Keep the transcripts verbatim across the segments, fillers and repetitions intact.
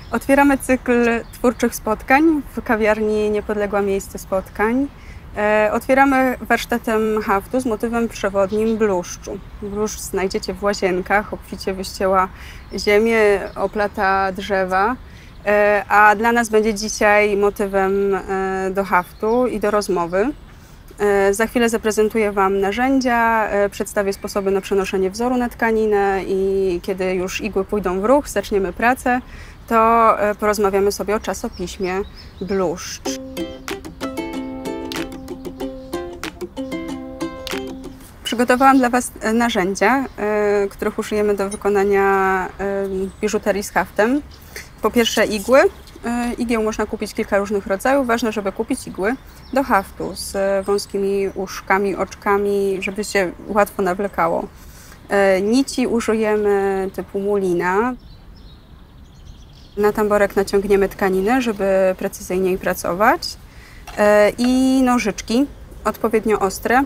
Otwieramy cykl twórczych spotkań w kawiarni Niepodległa Miejsce Spotkań. E, otwieramy warsztatem haftu z motywem przewodnim bluszczu. Bluszcz znajdziecie w łazienkach, obficie wyścięła ziemię, oplata drzewa, e, a dla nas będzie dzisiaj motywem e, do haftu i do rozmowy. E, za chwilę zaprezentuję Wam narzędzia, e, przedstawię sposoby na przenoszenie wzoru na tkaninę i kiedy już igły pójdą w ruch, zaczniemy pracę, to porozmawiamy sobie o czasopiśmie Bluszcz. Przygotowałam dla Was narzędzia, których użyjemy do wykonania biżuterii z haftem. Po pierwsze igły. Igieł można kupić kilka różnych rodzajów. Ważne, żeby kupić igły do haftu z wąskimi uszkami, oczkami, żeby się łatwo nawlekało. Nici użyjemy typu mulina. Na tamborek naciągniemy tkaninę, żeby precyzyjniej pracować. I nożyczki odpowiednio ostre.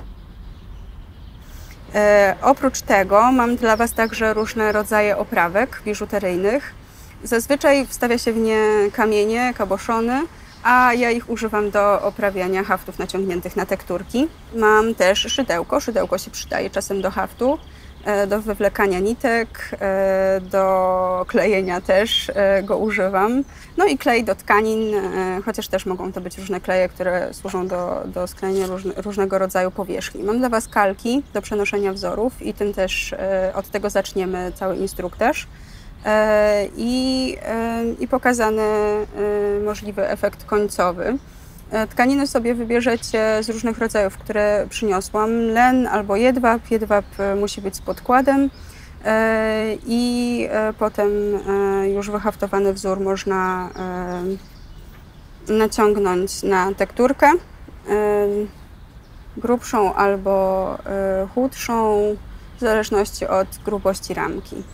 Oprócz tego mam dla Was także różne rodzaje oprawek biżuteryjnych. Zazwyczaj wstawia się w nie kamienie, kaboszony, a ja ich używam do oprawiania haftów naciągniętych na tekturki. Mam też szydełko. Szydełko się przydaje czasem do haftu, do wywlekania nitek, do klejenia też go używam. No i klej do tkanin, chociaż też mogą to być różne kleje, które służą do, do sklejenia różne, różnego rodzaju powierzchni. Mam dla Was kalki do przenoszenia wzorów i tym też od tego zaczniemy cały instruktaż. I, i pokazany możliwy efekt końcowy. Tkaniny sobie wybierzecie z różnych rodzajów, które przyniosłam. Len albo jedwab. Jedwab musi być z podkładem i potem już wyhaftowany wzór można naciągnąć na tekturkę grubszą albo chudszą, w zależności od grubości ramki.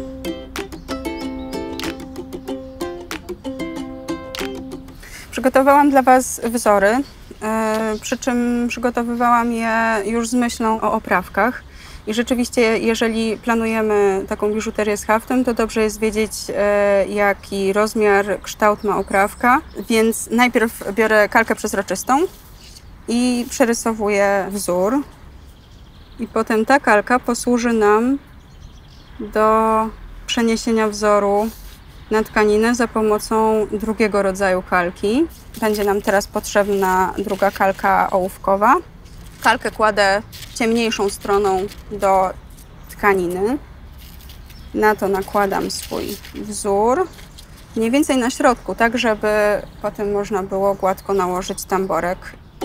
Przygotowałam dla Was wzory, przy czym przygotowywałam je już z myślą o oprawkach. I rzeczywiście, jeżeli planujemy taką biżuterię z haftem, to dobrze jest wiedzieć, jaki rozmiar, kształt ma oprawka. Więc najpierw biorę kalkę przezroczystą i przerysowuję wzór. I potem ta kalka posłuży nam do przeniesienia wzoru na tkaninę za pomocą drugiego rodzaju kalki. Będzie nam teraz potrzebna druga kalka ołówkowa. Kalkę kładę ciemniejszą stroną do tkaniny. Na to nakładam swój wzór. Mniej więcej na środku, tak żeby potem można było gładko nałożyć tamborek.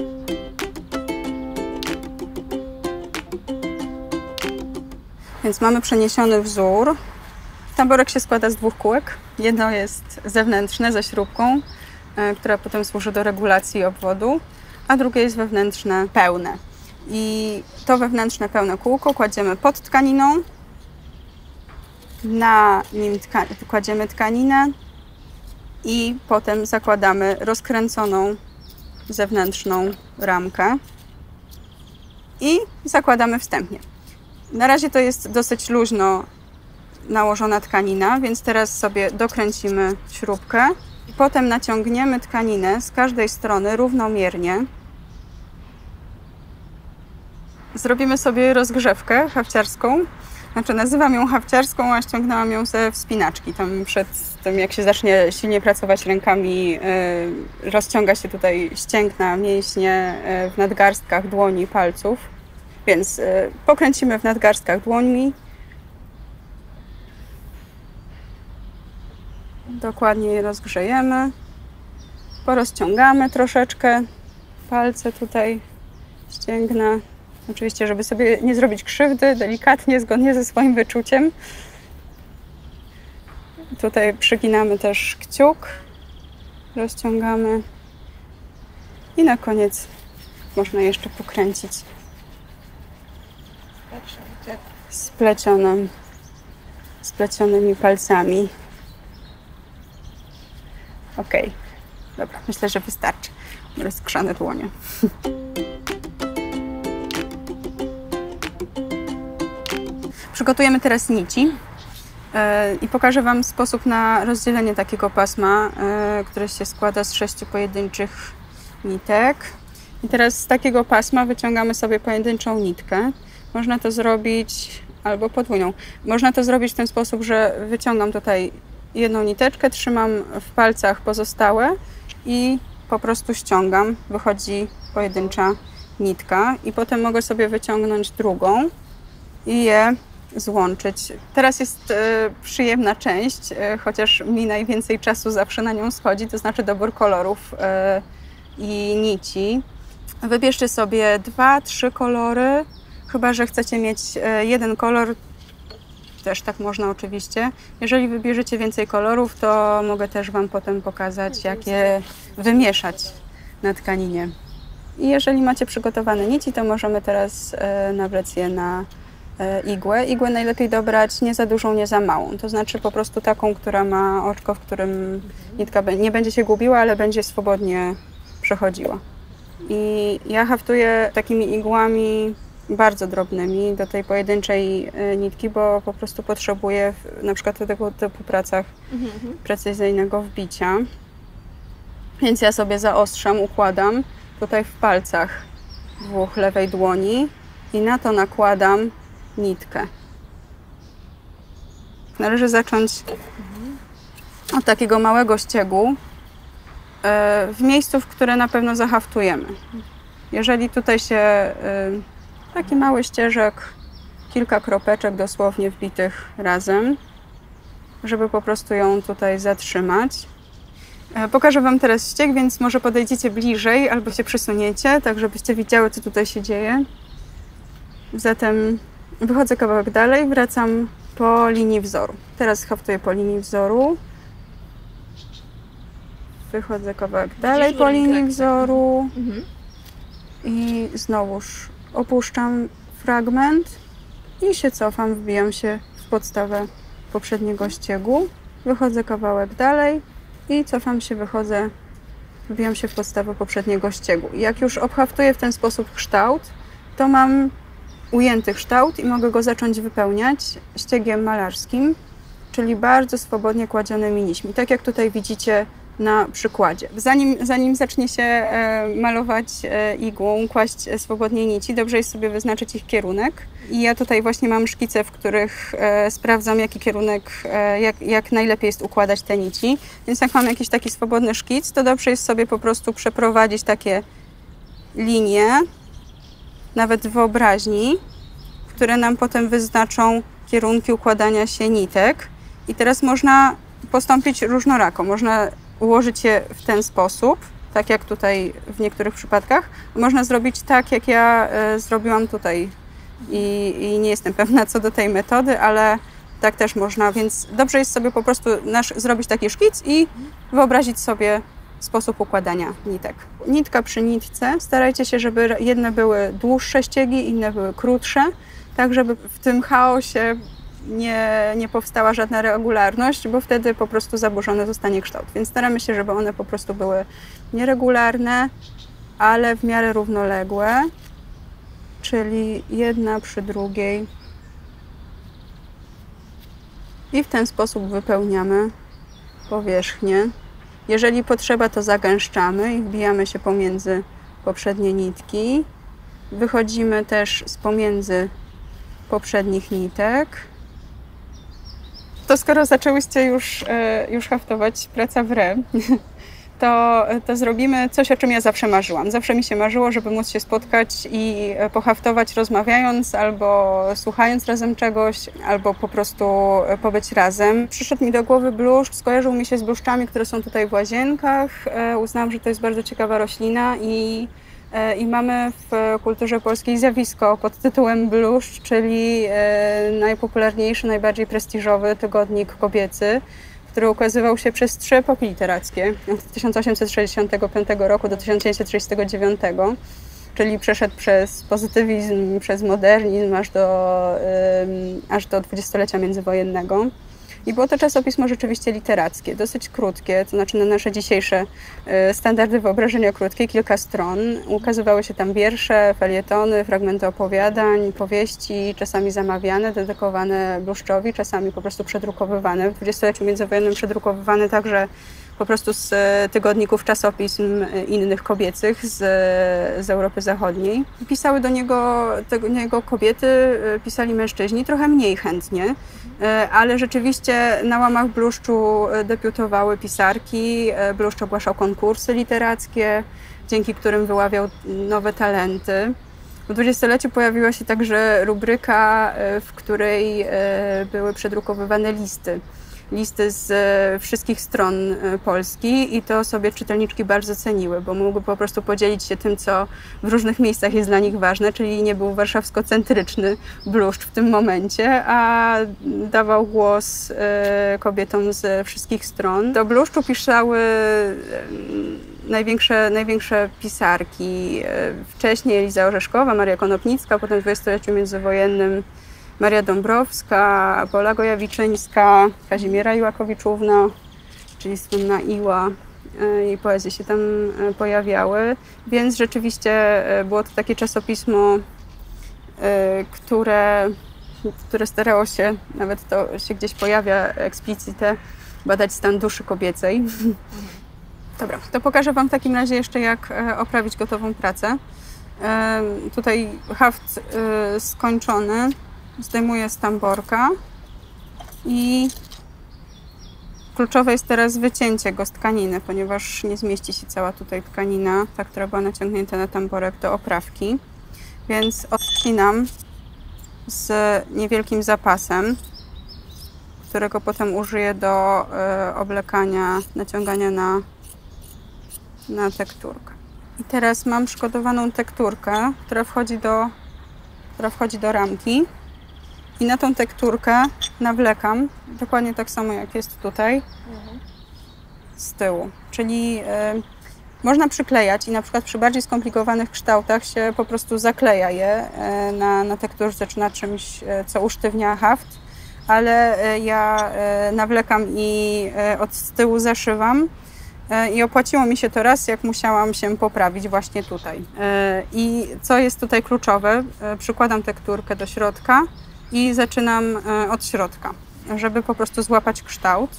Więc mamy przeniesiony wzór. Tamborek się składa z dwóch kółek. Jedno jest zewnętrzne ze śrubką, która potem służy do regulacji obwodu, a drugie jest wewnętrzne, pełne. I to wewnętrzne, pełne kółko kładziemy pod tkaniną. Na nim tka kładziemy tkaninę i potem zakładamy rozkręconą zewnętrzną ramkę i zakładamy wstępnie. Na razie to jest dosyć luźno nałożona tkanina, więc teraz sobie dokręcimy śrubkę i potem naciągniemy tkaninę z każdej strony równomiernie. Zrobimy sobie rozgrzewkę hafciarską. Znaczy nazywam ją hafciarską, a ściągnęłam ją ze wspinaczki. Tam przed tym, jak się zacznie silnie pracować rękami, yy, rozciąga się tutaj ścięgna, mięśnie yy, w nadgarstkach dłoni, palców. Więc yy, pokręcimy w nadgarstkach dłońmi. Dokładnie je rozgrzejemy, porozciągamy troszeczkę palce tutaj, ścięgna. Oczywiście, żeby sobie nie zrobić krzywdy, delikatnie, zgodnie ze swoim wyczuciem. Tutaj przyginamy też kciuk, rozciągamy i na koniec można jeszcze pokręcić splecionym, splecionymi palcami. Ok, dobra, myślę, że wystarczy. Rozgrzane dłonie. Przygotujemy teraz nici. I pokażę Wam sposób na rozdzielenie takiego pasma, które się składa z sześciu pojedynczych nitek. I teraz z takiego pasma wyciągamy sobie pojedynczą nitkę. Można to zrobić albo podwójną. Można to zrobić w ten sposób, że wyciągam tutaj jedną niteczkę, trzymam w palcach pozostałe i po prostu ściągam. Wychodzi pojedyncza nitka i potem mogę sobie wyciągnąć drugą i je złączyć. Teraz jest e, przyjemna część, e, chociaż mi najwięcej czasu zawsze na nią schodzi, to znaczy dobór kolorów e, i nici. Wybierzcie sobie dwa, trzy kolory, chyba że chcecie mieć e, jeden kolor, też tak można oczywiście. Jeżeli wybierzecie więcej kolorów, to mogę też Wam potem pokazać, jak je wymieszać na tkaninie. I jeżeli macie przygotowane nici, to możemy teraz e, nawlec je na igłę. Igłę najlepiej dobrać nie za dużą, nie za małą. To znaczy po prostu taką, która ma oczko, w którym nitka nie będzie się gubiła, ale będzie swobodnie przechodziła. I ja haftuję takimi igłami bardzo drobnymi do tej pojedynczej nitki, bo po prostu potrzebuję na przykład w tego typu pracach precyzyjnego wbicia. Więc ja sobie zaostrzam, układam tutaj w palcach dwóch lewej dłoni i na to nakładam nitkę. Należy zacząć od takiego małego ściegu w miejscu, w które na pewno zahaftujemy. Jeżeli tutaj się taki mały ścieżek, kilka kropeczek dosłownie wbitych razem, żeby po prostu ją tutaj zatrzymać. Pokażę Wam teraz ścieg, więc może podejdziecie bliżej albo się przysuniecie, tak żebyście widziały, co tutaj się dzieje. Zatem wychodzę kawałek dalej, wracam po linii wzoru. Teraz haftuję po linii wzoru. Wychodzę kawałek dalej po linii wzoru. Mhm. I znowuż opuszczam fragment i się cofam, wbijam się w podstawę poprzedniego ściegu. Wychodzę kawałek dalej i cofam się, wychodzę, wbijam się w podstawę poprzedniego ściegu. Jak już obhaftuję w ten sposób kształt, to mam ujęty kształt i mogę go zacząć wypełniać ściegiem malarskim, czyli bardzo swobodnie kładzionymi nićmi, tak jak tutaj widzicie na przykładzie. Zanim, zanim zacznie się e, malować e, igłą, kłaść e, swobodnie nici, dobrze jest sobie wyznaczyć ich kierunek. I ja tutaj właśnie mam szkice, w których e, sprawdzam, jaki kierunek, e, jak, jak najlepiej jest układać te nici. Więc jak mam jakiś taki swobodny szkic, to dobrze jest sobie po prostu przeprowadzić takie linie, nawet w wyobraźni, które nam potem wyznaczą kierunki układania się nitek. I teraz można postąpić różnorako. Można ułożyć je w ten sposób, tak jak tutaj w niektórych przypadkach. Można zrobić tak, jak ja y, zrobiłam tutaj. I, I nie jestem pewna co do tej metody, ale tak też można. Więc dobrze jest sobie po prostu nasz, zrobić taki szkic i wyobrazić sobie sposób układania nitek. Nitka przy nitce. Starajcie się, żeby jedne były dłuższe ściegi, inne były krótsze, tak żeby w tym chaosie nie, nie powstała żadna regularność, bo wtedy po prostu zaburzony zostanie kształt. Więc staramy się, żeby one po prostu były nieregularne, ale w miarę równoległe, czyli jedna przy drugiej. I w ten sposób wypełniamy powierzchnię. Jeżeli potrzeba, to zagęszczamy i wbijamy się pomiędzy poprzednie nitki. Wychodzimy też z pomiędzy poprzednich nitek. To skoro zaczęłyście już, już haftować praca w re, to, to zrobimy coś, o czym ja zawsze marzyłam. Zawsze mi się marzyło, żeby móc się spotkać i pohaftować rozmawiając, albo słuchając razem czegoś, albo po prostu pobyć razem. Przyszedł mi do głowy bluszcz, skojarzył mi się z bluszczami, które są tutaj w łazienkach. Uznałam, że to jest bardzo ciekawa roślina i I mamy w kulturze polskiej zjawisko pod tytułem bluszcz, czyli najpopularniejszy, najbardziej prestiżowy tygodnik kobiecy, który ukazywał się przez trzy epoki literackie, od tysiąc osiemset sześćdziesiątego piątego roku do tysiąc dziewięćset trzydziestego dziewiątego, czyli przeszedł przez pozytywizm, przez modernizm aż do, aż do dwudziestolecia międzywojennego. I było to czasopismo rzeczywiście literackie, dosyć krótkie, to znaczy na nasze dzisiejsze standardy wyobrażenia krótkie, kilka stron. Ukazywały się tam wiersze, felietony, fragmenty opowiadań, powieści, czasami zamawiane, dedykowane Bluszczowi, czasami po prostu przedrukowywane. W dwudziestoleciu międzywojennym przedrukowywane także po prostu z tygodników, czasopism innych kobiecych z, z Europy Zachodniej. Pisały do niego, do niego kobiety, pisali mężczyźni, trochę mniej chętnie, ale rzeczywiście na łamach Bluszczu debiutowały pisarki, Bluszcz ogłaszał konkursy literackie, dzięki którym wyławiał nowe talenty. W dwudziestoleciu pojawiła się także rubryka, w której były przedrukowywane listy. listy z wszystkich stron Polski i to sobie czytelniczki bardzo ceniły, bo mogły po prostu podzielić się tym, co w różnych miejscach jest dla nich ważne, czyli nie był warszawsko-centryczny Bluszcz w tym momencie, a dawał głos kobietom ze wszystkich stron. Do Bluszczu pisały największe, największe pisarki. Wcześniej Eliza Orzeszkowa, Maria Konopnicka, potem w dwudziestoleciu międzywojennym Maria Dąbrowska, Pola Gojawiczyńska, Kazimiera Iłakowiczówna, czyli słynna Iła. Jej poezje się tam pojawiały, więc rzeczywiście było to takie czasopismo, które, które starało się, nawet to się gdzieś pojawia eksplicite, badać stan duszy kobiecej. Dobra, to pokażę Wam w takim razie jeszcze, jak oprawić gotową pracę. Tutaj haft skończony. Zdejmuję z tamborka i kluczowe jest teraz wycięcie go z tkaniny, ponieważ nie zmieści się cała tutaj tkanina, ta, która była naciągnięta na tamborek do oprawki. Więc odcinam z niewielkim zapasem, którego potem użyję do y, oblekania, naciągania na, na tekturkę. I teraz mam przygotowaną tekturkę, która wchodzi do, która wchodzi do ramki. I na tą tekturkę nawlekam, dokładnie tak samo jak jest tutaj, mhm. z tyłu. Czyli y, można przyklejać i na przykład przy bardziej skomplikowanych kształtach się po prostu zakleja je y, na, na tekturze czy na czymś, y, co usztywnia haft, ale y, ja y, nawlekam i y, od z tyłu zaszywam. Y, I opłaciło mi się to raz, jak musiałam się poprawić właśnie tutaj. Y, I co jest tutaj kluczowe, y, przykładam tekturkę do środka, i zaczynam od środka, żeby po prostu złapać kształt.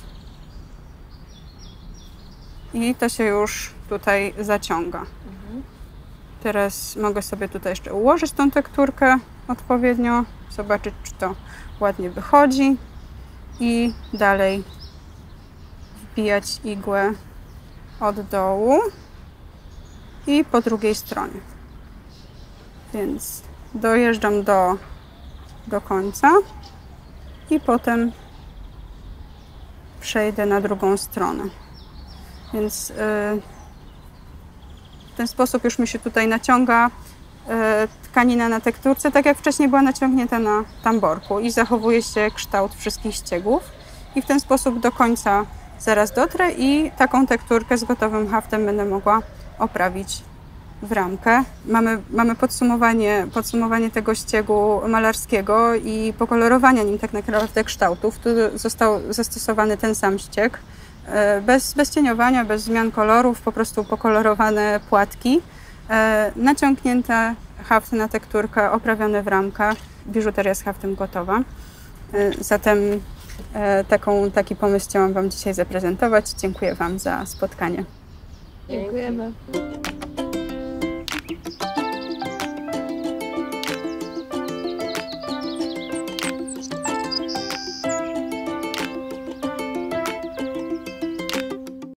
I to się już tutaj zaciąga. Mhm. Teraz mogę sobie tutaj jeszcze ułożyć tą tekturkę odpowiednio, zobaczyć, czy to ładnie wychodzi i dalej wbijać igłę od dołu i po drugiej stronie. Więc dojeżdżam do do końca i potem przejdę na drugą stronę. Więc yy, w ten sposób już mi się tutaj naciąga yy, tkanina na tekturce, tak jak wcześniej była naciągnięta na tamborku i zachowuje się kształt wszystkich ściegów. I w ten sposób do końca zaraz dotrę i taką tekturkę z gotowym haftem będę mogła oprawić w ramkę. Mamy, mamy podsumowanie, podsumowanie tego ściegu malarskiego i pokolorowania nim tak naprawdę kształtów. Tu został zastosowany ten sam ścieg, bez, bez cieniowania, bez zmian kolorów, po prostu pokolorowane płatki, naciągnięte hafty na tekturkę, oprawione w ramkach. Biżuteria z haftem gotowa. Zatem taką, taki pomysł chciałam Wam dzisiaj zaprezentować. Dziękuję Wam za spotkanie. Dziękujemy.